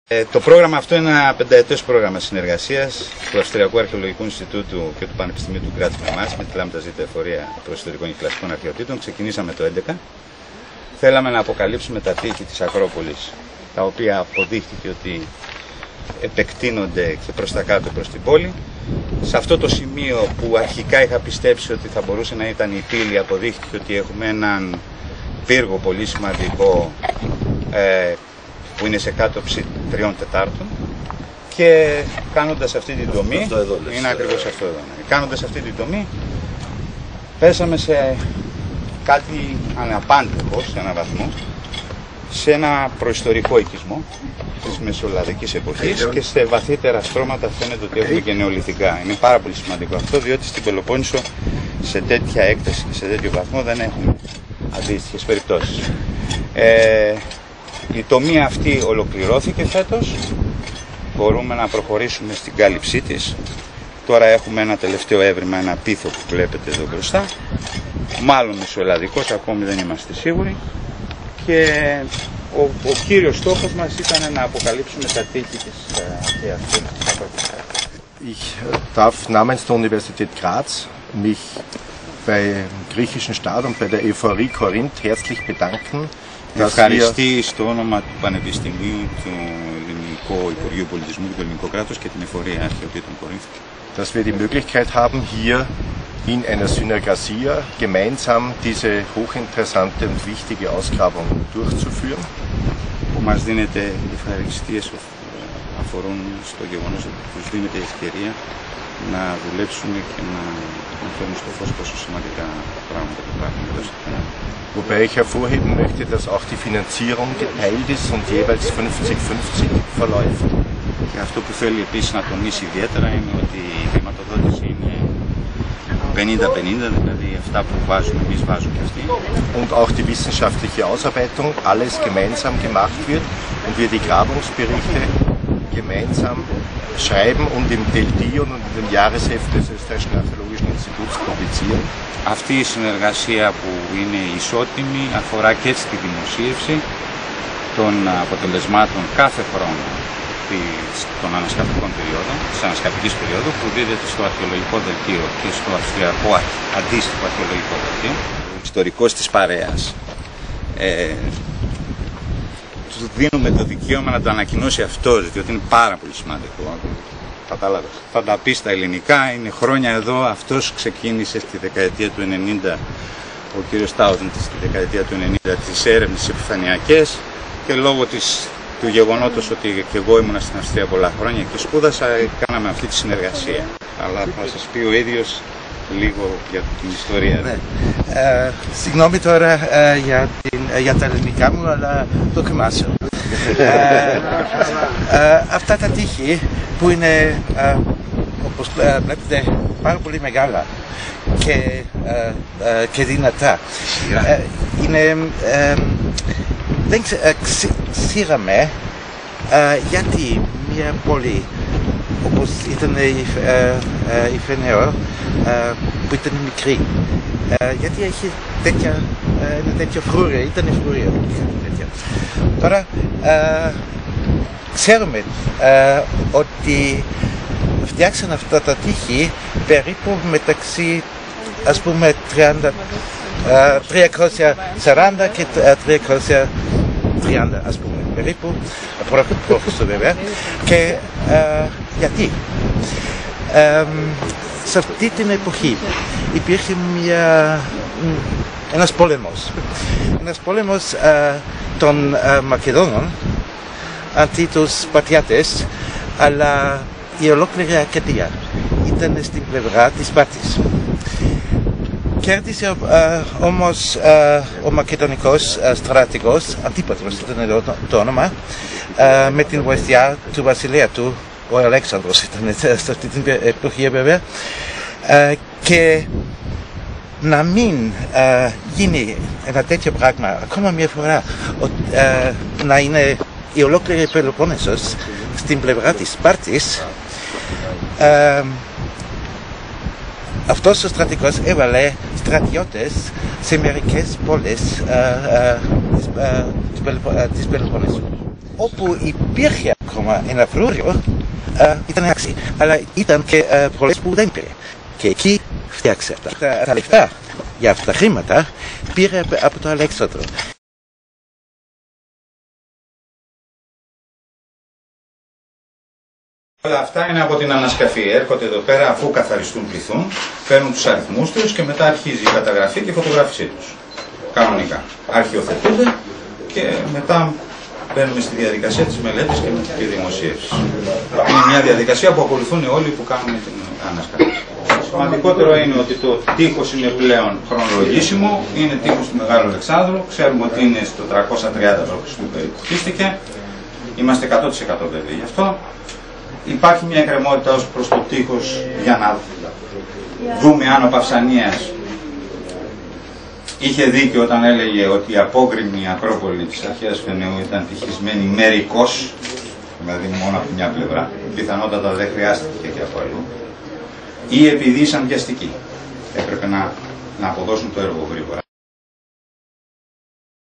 Το πρόγραμμα αυτό είναι ένα πενταετές πρόγραμμα συνεργασίας του Αυστριακού Αρχαιολογικού Ινστιτούτου και του Πανεπιστημίου του Γκράτς με εμάς, με τη λάμδα ζήτα εφορία προϊστορικών και κλασικών αρχαιοτήτων. Ξεκινήσαμε το 2011. Θέλαμε να αποκαλύψουμε τα τείχη της Ακρόπολης, τα οποία αποδείχθηκε ότι επεκτείνονται και προς τα κάτω προς την πόλη. Σε αυτό το σημείο που αρχικά είχα πιστέψει ότι θα μπορούσε να ήταν η πύλη, αποδείχθηκε ότι έχουμε έναν πύργο πολύ σημαντικό που είναι σε κάτωψη 3/4 και κάνοντας αυτή την τομή, είναι ακριβώς αυτό εδώ, κάνοντας αυτή την τομή πέσαμε σε κάτι αναπάντεχο σε έναν βαθμό, σε ένα προϊστορικό οικισμό της Μεσολαβικής εποχής και σε βαθύτερα στρώματα φαίνεται ότι έχουμε και νεολιθικά. Είναι πάρα πολύ σημαντικό αυτό, διότι στην Πελοπόννησο σε τέτοια έκταση και σε τέτοιο βαθμό δεν έχουμε αντίστοιχες περιπτώσεις. Η τομή αυτή ολοκληρώθηκε φέτος, μπορούμε να προχωρήσουμε στην κάλυψή της. Τώρα έχουμε ένα τελευταίο έβριμα, ένα πίθο που βλέπετε εδώ μπροστά, μάλλον μεσοελλαδικός, ακόμη δεν είμαστε σίγουροι, και ο κύριος στόχος μας ήταν να αποκαλύψουμε τα τείχη της αρχαίας. Ich darf namens der Universität Graz mich beim griechischen Staat und bei der Euphorie Korinth herzlich bedanken. Ευχαριστεί στο όνομα του Πανεπιστημίου, του Ελληνικού Υπουργείου Πολιτισμού και του Ελληνικού Κράτους και την Εφορία Αρχαιοτήτων Κορίνθου, dass wir die Möglichkeit haben, hier in einer Synergasia gemeinsam diese hochinteressante und wichtige Ausgrabung durchzuführen. Που μας δίνεται ευχαριστίες αφορούν στο γεγονός ότι τους δίνεται η ευκαιρία να δουλέψουν και να φέρουν στο φως πόσο σημαντικά πράγματα υπάρχουν εδώ στο θέμα. Wobei ich hervorheben möchte, dass auch die Finanzierung geteilt ist und jeweils 50-50 verläuft. Και αυτό που θέλει επίσης να τονίσει ιδιαίτερα είναι ότι η χρηματοδότηση είναι 50-50, δηλαδή αυτά που βάζουμε εμείς βάζουν και αυτοί. Und auch die wissenschaftliche Ausarbeitung alles gemeinsam gemacht wird und wir die Grabungsberichte gemeinsam schreiben und im Deltion und im Jahresheft des Österreichischen Archäologischen Instituts publizieren. Αυτή η συνεργασία που είναι ισότιμη αφορά και τη δημοσίευση των αποτελεσμάτων κάθε χρόνο των ανασκαφικών περιόδων, της ανασκαφικής περίοδου, που δίδεται στο αρχαιολογικό δελτίο και στο αυστριακό αντίστοιχο αρχαιολογικό δελτίο. Ο ιστορικός της παρέας του δίνουμε το δικαίωμα να το ανακοινώσει αυτός, διότι είναι πάρα πολύ σημαντικό. Κατάλαβες. Θα τα πει στα ελληνικά, είναι χρόνια εδώ, αυτός ξεκίνησε στη δεκαετία του 90, ο κύριος Τάουζεντ στη δεκαετία του 90 τις έρευνες επιφανειακές και λόγω του γεγονότος ότι και εγώ ήμουνα στην Αυστρία πολλά χρόνια και σπούδασα, κάναμε αυτή τη συνεργασία. Αλλά θα σας πει ο ίδιος λίγο για την ιστορία. Ναι. Συγγνώμη τώρα για τα ελληνικά μου, αλλά το κοιμάσαι. Αυτά τα τείχη που είναι, όπως βλέπετε, πάρα πολύ μεγάλα και δυνατά. Είναι, δεν ξέραμε γιατί μια πόλη όπως ήταν η Φενέο, που ήταν μικρή, γιατί έχει ένα τέτοιο φρούρια, ήταν φρούρια. Τώρα ξέρουμε ότι φτιάξαν αυτά τα τείχη περίπου μεταξύ, ας πούμε, 340 και 330, ας πούμε, περίπου, π.Χ. βέβαια. Και γιατί? Σε αυτή την εποχή υπήρχε ένας πόλεμος των Μακεδόνων αντί τους Σπαρτιάτες, αλλά η ολόκληρη Αρκαδία ήταν στην πλευρά της Σπάρτης. Κέρδισε όμως ο μακεδονικός στρατηγός, Αντίπατρος ήταν το όνομα, με την βοήθεια του βασιλέα του, ο Αλέξανδρος ήταν σε αυτή την εποχή βέβαια, και να μην γίνει ένα τέτοιο πράγμα ακόμα μια φορά, να είναι η ολόκληρη Πελοπόννησος στην πλευρά της Σπάρτης, αυτός ο στρατηγός έβαλε στρατιώτες σε μερικές πόλεις της Πελοπόννησου, όπου υπήρχε ακόμα ένα φρούριο, ήταν άξι. Αλλά ήταν και πολλές που δεν πήρε. Και εκεί φτιάξε τα λεφτά για αυτά τα χρήματα πήρε από το Αλέξανδρο. Όλα αυτά είναι από την ανασκαφή. Έρχονται εδώ πέρα αφού καθαριστούν, πληθούν, παίρνουν τους αριθμούς τους και μετά αρχίζει η καταγραφή και η φωτογράφησή τους. Κανονικά. Αρχιοθετούνται και μετά μπαίνουμε στη διαδικασία της μελέτης και τη δημοσίευσης. Είναι μια διαδικασία που ακολουθούν όλοι που κάνουν την ανασκαφή. Σημαντικότερο είναι ότι το τείχος είναι πλέον χρονολογήσιμο, είναι τείχος του Μεγάλου Αλεξάνδρου, ξέρουμε ότι είναι στο 330 π.Χ. περίπου χτίστηκε, είμαστε 100% βέβαιοι γι' αυτό. Υπάρχει μια εκκρεμότητα ως προς το τείχος για να δούμε αν ο Παυσανίας είχε δίκιο όταν έλεγε ότι η απόκρημη Ακρόπολη της αρχαίας Φαινεού ήταν τυχισμένη μερικώς, δηλαδή μόνο από μια πλευρά, πιθανότατα δεν χρειάστηκε και από αλλού, ή επειδή ήσαν βιαστικοί. Έπρεπε να αποδώσουν το έργο γρήγορα.